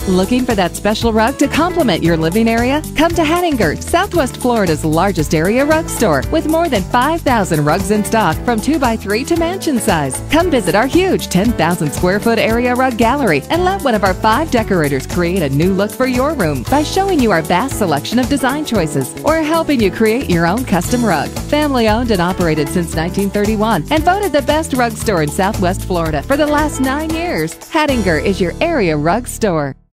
Looking for that special rug to complement your living area? Come to Hattinger, Southwest Florida's largest area rug store, with more than 5,000 rugs in stock from 2x3 to mansion size. Come visit our huge 10,000 square foot area rug gallery and let one of our 5 decorators create a new look for your room by showing you our vast selection of design choices or helping you create your own custom rug. Family owned and operated since 1931 and voted the best rug store in Southwest Florida for the last 9 years. Hattinger is your area rug store.